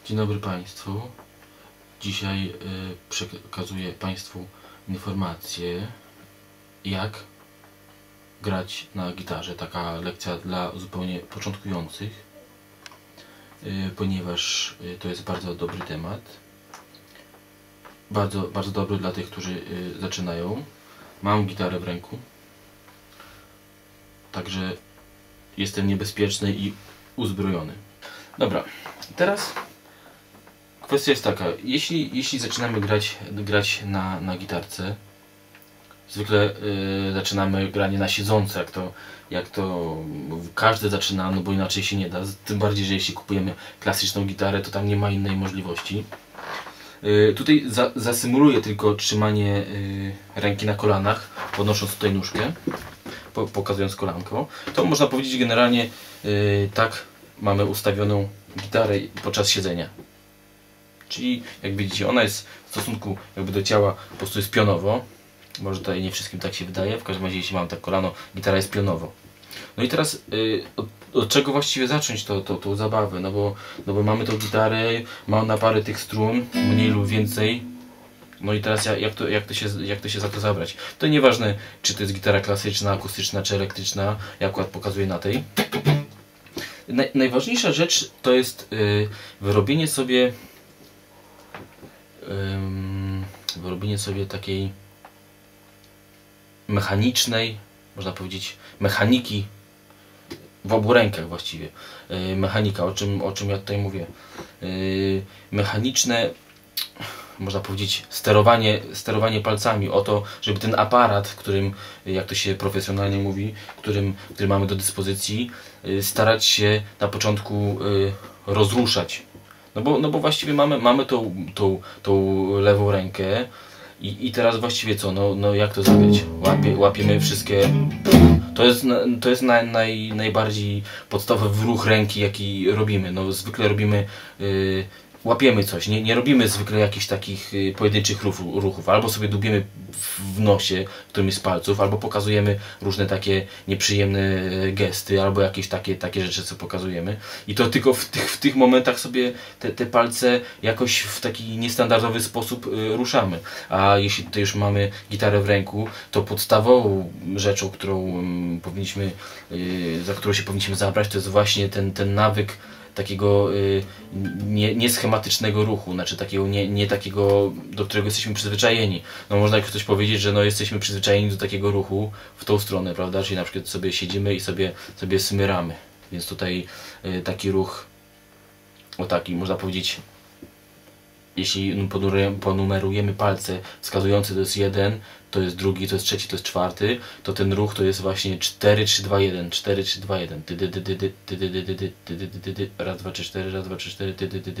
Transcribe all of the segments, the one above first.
Dzień dobry Państwu. Dzisiaj przekazuję Państwu informację, jak grać na gitarze. Taka lekcja dla zupełnie początkujących, ponieważ to jest bardzo dobry temat. Bardzo dobry dla tych, którzy zaczynają. Mam gitarę w ręku, także jestem niebezpieczny i uzbrojony. Dobra, teraz kwestia jest taka, jeśli zaczynamy grać na gitarce, zwykle zaczynamy granie na siedząco, jak to każdy zaczyna, no bo inaczej się nie da, tym bardziej, że jeśli kupujemy klasyczną gitarę, to tam nie ma innej możliwości. Tutaj zasymuluję tylko trzymanie ręki na kolanach, podnosząc tutaj nóżkę, pokazując kolanko. To można powiedzieć generalnie tak mamy ustawioną gitarę podczas siedzenia. Czyli jak widzicie, ona jest w stosunku jakby do ciała, po prostu jest pionowo. Może tutaj nie wszystkim tak się wydaje, w każdym razie jeśli mam tak kolano, gitara jest pionowo. No i teraz od czego właściwie zacząć tą zabawę? No bo mamy tą gitarę, ma ona parę tych strun, mniej lub więcej. No i teraz jak to się za to zabrać? To nieważne, czy to jest gitara klasyczna, akustyczna, czy elektryczna. Ja akurat pokazuję na tej. Najważniejsza rzecz to jest wyrobienie sobie takiej mechanicznej, można powiedzieć, mechaniki w obu rękach właściwie. Mechanika, o czym ja tutaj mówię. Mechaniczne, można powiedzieć, sterowanie palcami, o to, żeby ten aparat, którym, jak to się profesjonalnie mówi, który mamy do dyspozycji, starać się na początku rozruszać. No bo właściwie mamy tą lewą rękę i teraz właściwie co? No jak to zagrać? Łapiemy wszystkie. To jest najbardziej podstawowy ruch ręki, jaki robimy. No zwykle robimy, łapiemy coś, nie robimy zwykle jakichś takich pojedynczych ruchów. Albo sobie dubiemy w nosie którymś z palców, albo pokazujemy różne takie nieprzyjemne gesty, albo jakieś takie rzeczy, co pokazujemy. I to tylko w tych momentach sobie te palce jakoś w taki niestandardowy sposób ruszamy. A jeśli tutaj już mamy gitarę w ręku, to podstawową rzeczą, za którą się powinniśmy zabrać, to jest właśnie ten nawyk takiego nieschematycznego ruchu, znaczy takiego nie takiego, do którego jesteśmy przyzwyczajeni. No można jak ktoś powiedzieć, że no jesteśmy przyzwyczajeni do takiego ruchu w tą stronę, prawda? Czyli na przykład sobie siedzimy i sobie smyramy. Więc tutaj taki ruch, o taki można powiedzieć, jeśli ponumerujemy palce wskazujące, to jest 1, to jest drugi, to jest trzeci, to jest czwarty, to ten ruch to jest właśnie 4, 3, 2, 1, 4, 3, 2, 1. Raz, dwa, trzy, cztery, raz, dwa, trzy, cztery,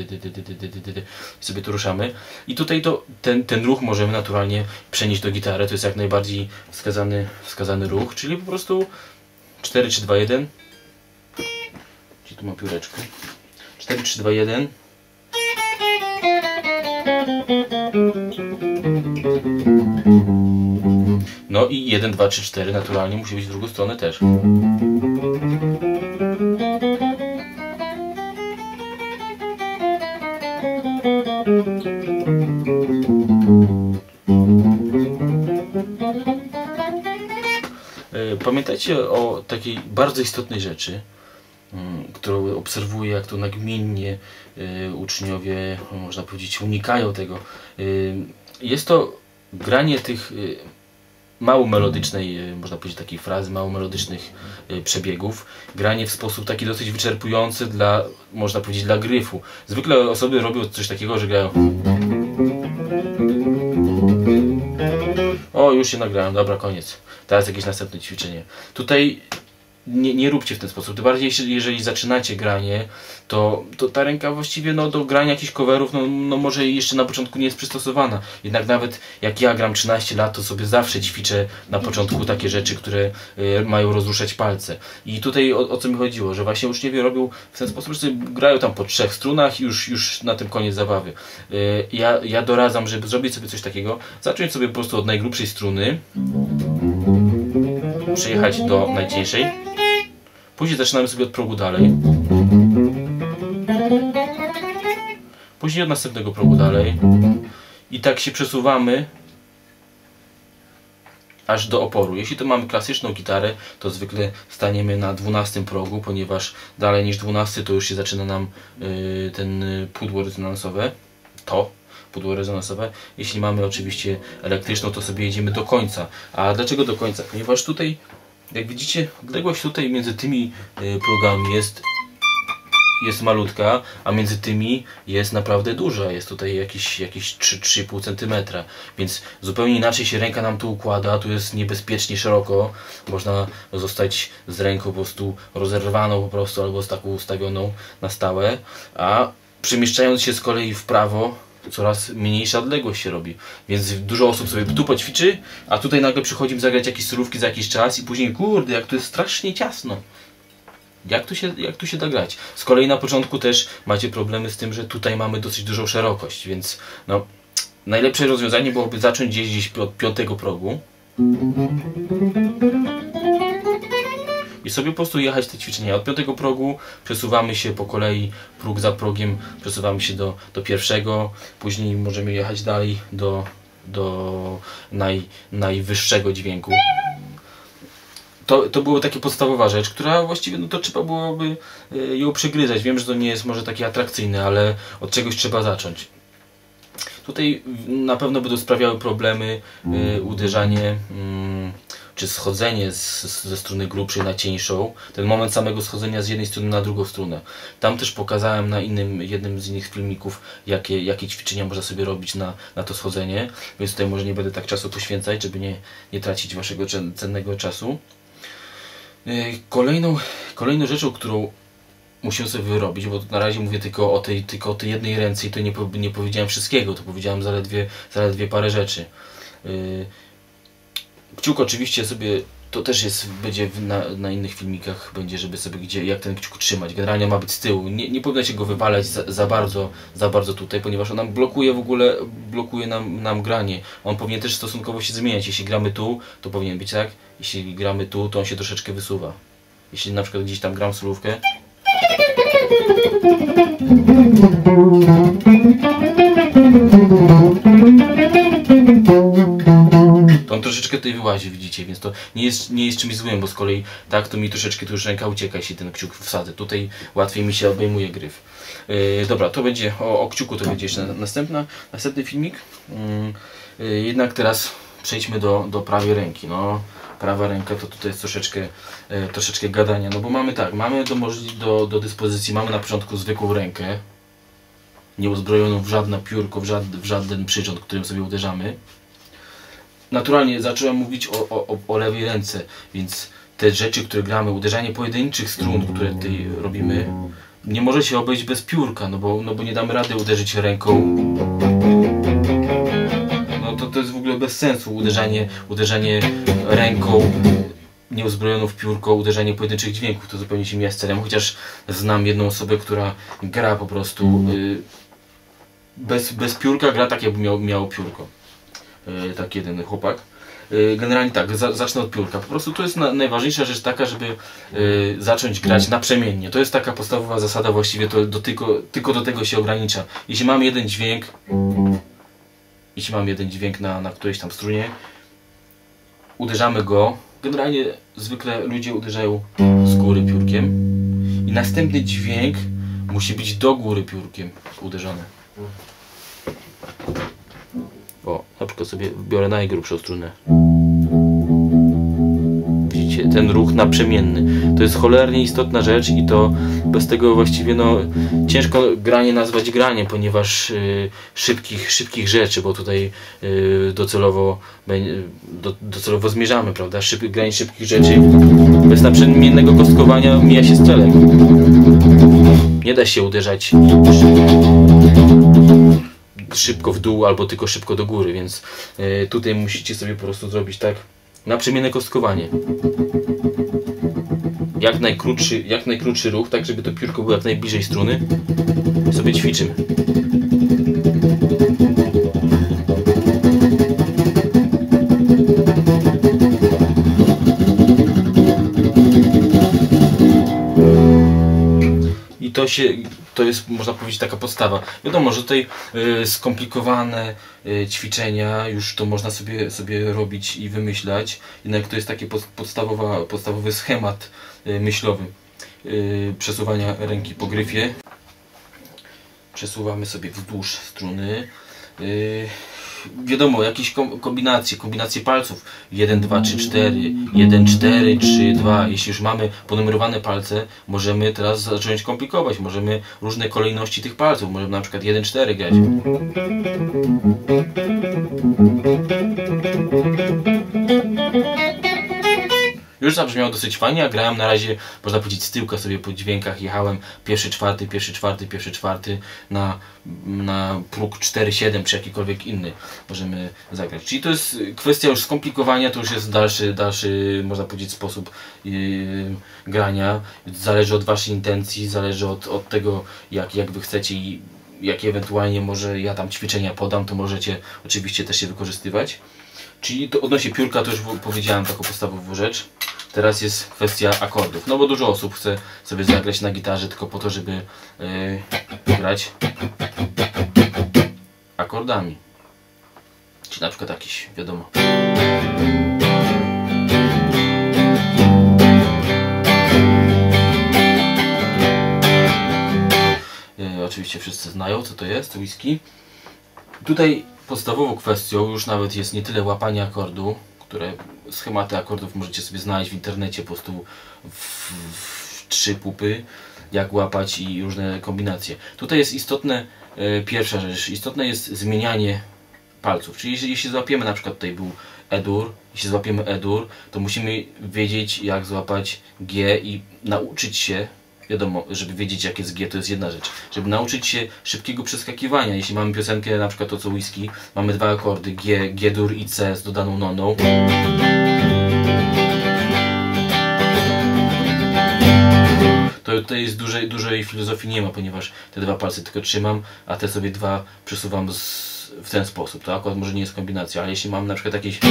i sobie tu ruszamy. I tutaj ten ruch możemy naturalnie przenieść do gitary, to jest jak najbardziej wskazany ruch, czyli po prostu 4, 3, 2, 1. Gdzie tu mam pióreczko? 4, 3, 2, 1. No i 1, 2, 3, 4 naturalnie musi być w drugą stronę też. Pamiętajcie o takiej bardzo istotnej rzeczy, którą obserwuję, jak to nagminnie uczniowie, można powiedzieć, unikają tego. Jest to granie tych mało melodycznej, można powiedzieć, takiej frazy, mało melodycznych przebiegów. Granie w sposób taki dosyć wyczerpujący można powiedzieć, dla gryfu. Zwykle osoby robią coś takiego, że grają. O, już się nagrałem, dobra, koniec. Teraz jakieś następne ćwiczenie. Tutaj nie róbcie w ten sposób. Tym bardziej, jeżeli zaczynacie granie, to ta ręka właściwie do grania jakichś coverów, no może jeszcze na początku nie jest przystosowana. Jednak nawet jak ja gram 13 lat, to sobie zawsze ćwiczę na początku takie rzeczy, które mają rozruszać palce. I tutaj o co mi chodziło, że właśnie uczniowie robią w ten sposób, że sobie grają tam po 3 strunach i już na tym koniec zabawy. Ja doradzam, żeby zrobić sobie coś takiego, zacząć sobie po prostu od najgrubszej struny, przejechać do najcieńszej. Później zaczynamy sobie od progu dalej. później od następnego progu dalej i tak się przesuwamy aż do oporu. Jeśli to mamy klasyczną gitarę, to zwykle staniemy na 12 progu, ponieważ dalej niż 12 to już się zaczyna nam ten pudło rezonansowe, pudło rezonansowe. Jeśli mamy oczywiście elektryczną, to sobie jedziemy do końca. A dlaczego do końca? Ponieważ tutaj, jak widzicie, odległość tutaj między tymi progami jest malutka, a między tymi jest naprawdę duża. Jest tutaj jakieś 3,5 cm, więc zupełnie inaczej się ręka nam tu układa, tu jest niebezpiecznie szeroko. Można zostać z ręką po prostu rozerwaną po prostu, albo z taką ustawioną na stałe, a przemieszczając się z kolei w prawo, coraz mniejsza odległość się robi. Więc dużo osób sobie tu poćwiczy, a tutaj nagle przychodzimy zagrać jakieś solówki za jakiś czas i później, kurde, jak to jest strasznie ciasno. Jak tu się da grać? Z kolei na początku też macie problemy z tym, że tutaj mamy dosyć dużą szerokość, więc no, najlepsze rozwiązanie byłoby zacząć gdzieś od 5. progu i sobie po prostu jechać te ćwiczenia. Od 5. progu przesuwamy się po kolei, próg za progiem, przesuwamy się do pierwszego, później możemy jechać dalej do najwyższego dźwięku. To była taka podstawowa rzecz, która właściwie no to trzeba byłoby ją przegryzać. Wiem, że to nie jest może takie atrakcyjne, ale od czegoś trzeba zacząć. Tutaj na pewno będą sprawiały problemy uderzanie czy schodzenie ze struny grubszej na cieńszą. Ten moment samego schodzenia z jednej strony na drugą stronę. Tam też pokazałem na jednym z innych filmików, jakie ćwiczenia można sobie robić na to schodzenie. Więc tutaj może nie będę tak czasu poświęcać, żeby nie tracić waszego cennego czasu. Kolejną rzeczą, którą musimy sobie wyrobić, bo na razie mówię tylko o tej jednej ręce i to nie powiedziałem wszystkiego, to powiedziałem zaledwie parę rzeczy. Kciuk oczywiście sobie, to też będzie na innych filmikach, będzie, żeby sobie jak ten kciuk trzymać. Generalnie ma być z tyłu, nie powinno się go wywalać za bardzo tutaj, ponieważ on nam blokuje nam granie. On powinien też stosunkowo się zmieniać. Jeśli gramy tu, to powinien być tak. Jeśli gramy tu, to on się troszeczkę wysuwa. Jeśli na przykład gdzieś tam gram solówkę, to on troszeczkę tutaj wyłazi, widzicie, więc to nie jest czymś złym, bo z kolei tak to mi troszeczkę tu już ręka ucieka, jeśli ten kciuk wsadzę. Tutaj łatwiej mi się obejmuje gryf. Dobra, to będzie o kciuku, to będzie jeszcze następny filmik. Jednak teraz przejdźmy do prawej ręki. No, prawa ręka to tutaj jest troszeczkę gadania, no bo mamy tak, mamy do dyspozycji, mamy na początku zwykłą rękę, nieuzbrojoną w żadne piórko, w żaden przyrząd, którym sobie uderzamy. Naturalnie zacząłem mówić o lewej ręce, więc te rzeczy, które gramy, uderzanie pojedynczych strun, które tutaj robimy, nie może się obejść bez piórka, no bo nie damy rady uderzyć ręką. No to jest w ogóle bez sensu, uderzanie ręką nieuzbrojoną w piórko, uderzanie pojedynczych dźwięków, to zupełnie się mija z celem, chociaż znam jedną osobę, która gra po prostu bez piórka, gra tak jakby miał piórko. Tak jeden chłopak. Generalnie tak, zacznę od piórka. Po prostu to jest najważniejsza rzecz taka, żeby zacząć grać naprzemiennie. To jest taka podstawowa zasada, właściwie to tylko do tego się ogranicza. Jeśli mam jeden dźwięk na którejś tam strunie, uderzamy go. Generalnie zwykle ludzie uderzają z góry piórkiem i następny dźwięk musi być do góry piórkiem uderzony. O, na przykład sobie biorę najgrubszą strunę. Widzicie, ten ruch naprzemienny. To jest cholernie istotna rzecz i to bez tego właściwie no ciężko granie nazwać graniem, ponieważ szybkich rzeczy, bo tutaj docelowo zmierzamy, prawda? Granie szybkich rzeczy bez naprzemiennego kostkowania mija się z celem. Nie da się uderzać szybko w dół albo tylko szybko do góry, więc tutaj musicie sobie po prostu zrobić tak naprzemienne kostkowanie. Jak najkrótszy ruch, tak żeby to piórko było jak najbliżej struny. Sobie ćwiczymy. I to jest, można powiedzieć, taka podstawa. Wiadomo, że tutaj skomplikowane ćwiczenia już to można sobie robić i wymyślać, jednak to jest taki podstawowy schemat myślowy przesuwania ręki po gryfie. Przesuwamy sobie wzdłuż struny. Wiadomo, jakieś kombinacje palców 1, 2, 3, 4, 1, 4, 3, 2. Jeśli już mamy ponumerowane palce, możemy teraz zacząć komplikować. Możemy różne kolejności tych palców. Możemy na przykład 1, 4 grać. Już zabrzmiało dosyć fajnie, a grałem na razie, można powiedzieć, z tyłka sobie po dźwiękach. Jechałem pierwszy, czwarty, pierwszy, czwarty, pierwszy, czwarty na próg 4-7 czy jakikolwiek inny możemy zagrać. Czyli to jest kwestia już skomplikowania, to już jest dalszy można powiedzieć, sposób grania. Zależy od waszej intencji, zależy od tego, jak wy chcecie i jakie ewentualnie może ja tam ćwiczenia podam, to możecie oczywiście też je wykorzystywać. Czyli to odnośnie piórka to już powiedziałem taką podstawową rzecz. Teraz jest kwestia akordów. No bo dużo osób chce sobie zagrać na gitarze tylko po to, żeby grać akordami. Czy na przykład jakiś, wiadomo. Oczywiście wszyscy znają, co to jest, whisky. Tutaj podstawową kwestią już nawet jest nie tyle łapanie akordu, które schematy akordów możecie sobie znaleźć w internecie, po prostu w 3 pupy, jak łapać i różne kombinacje. Tutaj jest istotne, pierwsza rzecz, istotne jest zmienianie palców, czyli jeśli złapiemy, na przykład tutaj był E-dur, jeśli złapiemy E-dur, to musimy wiedzieć, jak złapać G i nauczyć się. Wiadomo, żeby wiedzieć, jak jest G, to jest jedna rzecz. Żeby nauczyć się szybkiego przeskakiwania. Jeśli mamy piosenkę, na przykład to co whisky, mamy 2 akordy G, G-dur i C z dodaną noną. To tutaj jest dużej filozofii nie ma, ponieważ te 2 palce tylko trzymam, a te sobie 2 przesuwam w ten sposób. To akurat może nie jest kombinacja, ale jeśli mam na przykład jakieś...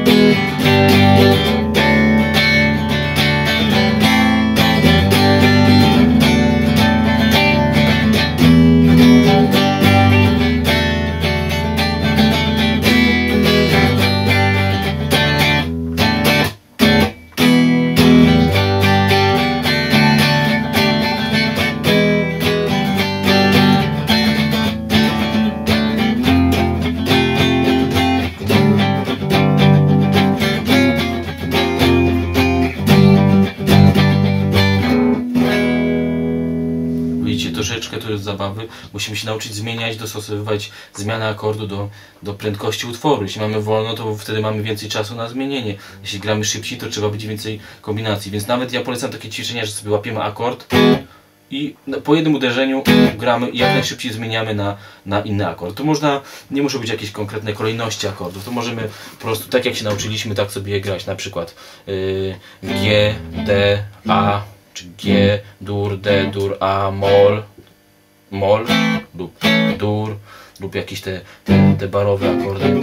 Troszeczkę to jest zabawy. Musimy się nauczyć zmieniać, dostosowywać zmianę akordu do prędkości utworu. Jeśli mamy wolno, to wtedy mamy więcej czasu na zmienienie. Jeśli gramy szybciej, to trzeba być więcej kombinacji. Więc nawet ja polecam takie ćwiczenia, że sobie łapiemy akord i po jednym uderzeniu gramy i jak najszybciej zmieniamy na inny akord. To można, nie muszą być jakieś konkretne kolejności akordów. To możemy po prostu, tak jak się nauczyliśmy, tak sobie je grać. Na przykład G, D, A, czy G, dur, D, dur, A, mol lub dur, lub jakieś te barowe akordy.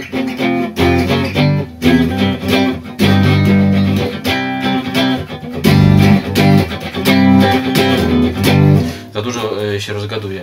Za dużo się rozgaduje.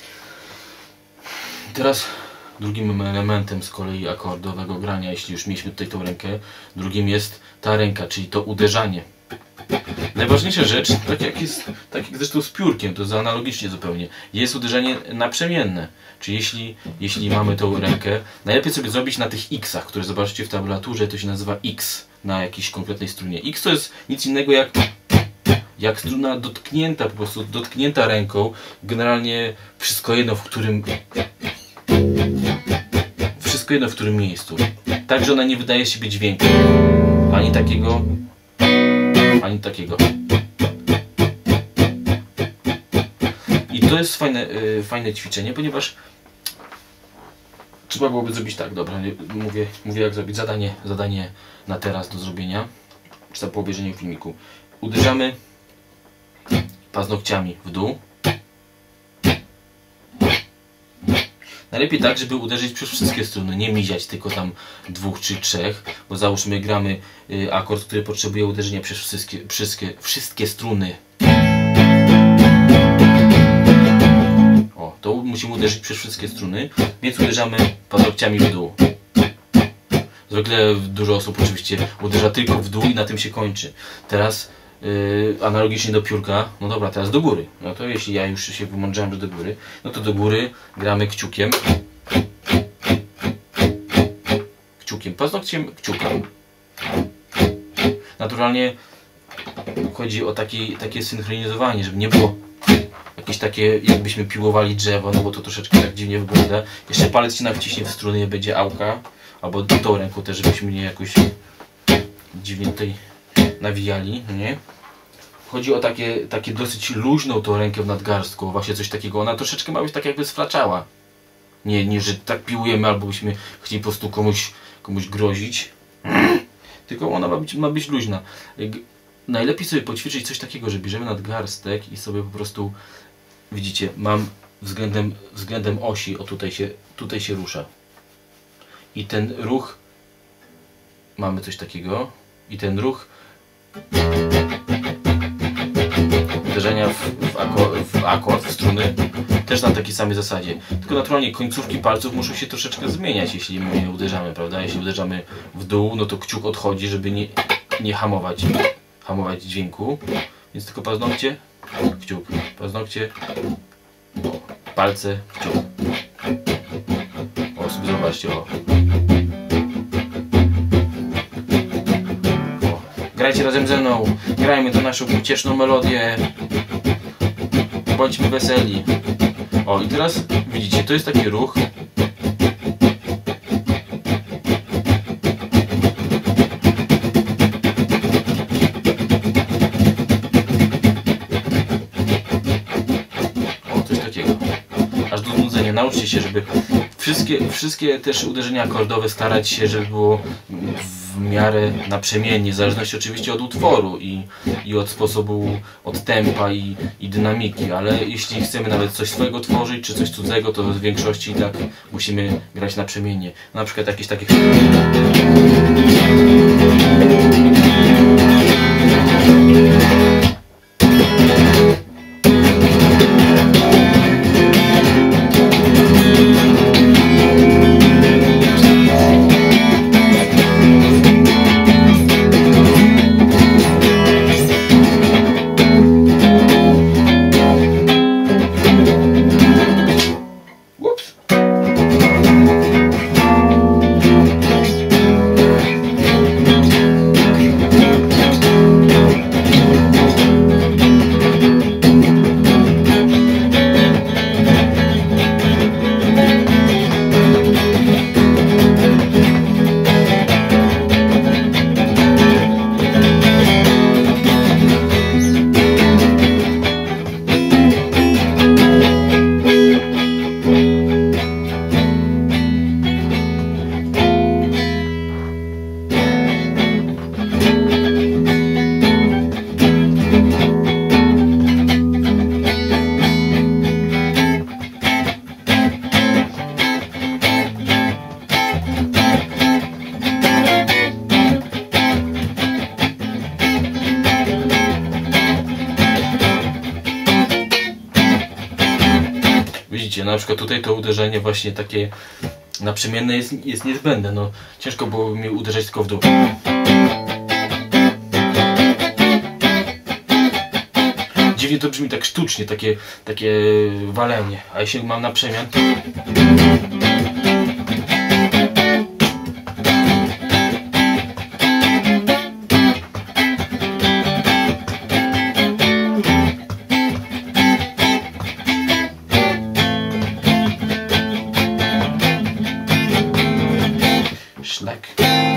Teraz drugim elementem z kolei akordowego grania, jeśli już mieliśmy tutaj tą rękę, drugim jest ta ręka, czyli to uderzanie. Najważniejsza rzecz, tak jak zresztą z piórkiem, to jest analogicznie zupełnie, jest uderzenie naprzemienne. Czyli jeśli mamy tą rękę, najlepiej sobie zrobić na tych X-ach, które zobaczycie w tablaturze, to się nazywa X na jakiejś konkretnej strunie. X to jest nic innego jak struna dotknięta, po prostu dotknięta ręką, generalnie wszystko jedno w którym miejscu. Tak, że ona nie wydaje z siebie dźwięku, ani takiego, ani takiego. I to jest fajne ćwiczenie, ponieważ trzeba byłoby zrobić tak, dobra, mówię jak zrobić zadanie na teraz do zrobienia, czy po obejrzeniu filmiku. Uderzamy paznokciami w dół. Najlepiej tak, żeby uderzyć przez wszystkie struny, nie miziać tylko tam 2 czy 3, bo załóżmy gramy akord, który potrzebuje uderzenia przez wszystkie struny. to musimy uderzyć przez wszystkie struny, więc uderzamy paznokciami w dół. Zwykle dużo osób oczywiście uderza tylko w dół i na tym się kończy. Teraz analogicznie do piórka, no dobra, teraz do góry. No to jeśli ja już się wymądrzałem, że do góry, no to do góry gramy kciukiem. Kciukiem, paznokciem, kciuka. Naturalnie chodzi o takie synchronizowanie, żeby nie było jakieś takie, jakbyśmy piłowali drzewo, no bo to troszeczkę tak dziwnie wygląda. Jeszcze palec się nawciśnie w struny, nie będzie auka, albo tą ręką też, żebyśmy nie jakoś dziwnie tutaj nawijali, nie? Chodzi o takie dosyć luźną tą rękę w nadgarstku, właśnie coś takiego. Ona troszeczkę ma być tak jakby sfraczała. Nie, że tak piłujemy, albo byśmy chcieli po prostu komuś grozić. Tylko ona ma być luźna. Najlepiej sobie poćwiczyć coś takiego, że bierzemy nadgarstek i sobie po prostu, widzicie, mam względem osi, o tutaj się rusza. I ten ruch, mamy coś takiego, i ten ruch uderzenia w akord, w struny, też na takiej samej zasadzie. Tylko naturalnie końcówki palców muszą się troszeczkę zmieniać, jeśli my uderzamy, prawda? Jeśli uderzamy w dół, no to kciuk odchodzi, żeby nie hamować dźwięku. Więc tylko paznokcie, kciuk, paznokcie, palce, kciuk. O, sobie zobaczcie, o. Grajcie razem ze mną, grajmy tę naszą pocieszną melodię. Bądźmy weseli. O, i teraz widzicie, to jest taki ruch. O, coś takiego. Aż do znudzenia. Nauczcie się, żeby wszystkie też uderzenia akordowe starać się, żeby było w miarę naprzemiennie, w zależności oczywiście od utworu i od sposobu, od tempa i dynamiki, ale jeśli chcemy nawet coś swojego tworzyć, czy coś cudzego, to w większości tak musimy grać naprzemiennie. Na przykład jakieś takie... Widzicie, na przykład tutaj to uderzenie właśnie takie naprzemienne jest niezbędne. No, ciężko byłoby mi uderzać tylko w dół. Dziwnie to brzmi tak sztucznie, takie walenie. A jeśli mam na przemian... Szlak.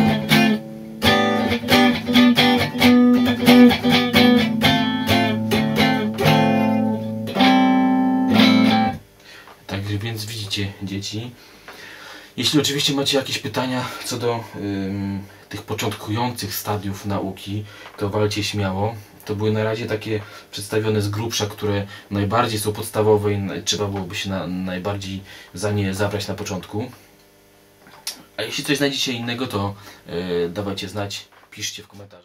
Tak więc widzicie, dzieci, jeśli oczywiście macie jakieś pytania co do tych początkujących stadiów nauki, to walcie śmiało. To były na razie takie przedstawione z grubsza, które najbardziej są podstawowe i trzeba byłoby się najbardziej za nie zabrać na początku. A jeśli coś znajdziecie innego, to dawajcie znać, piszcie w komentarzu.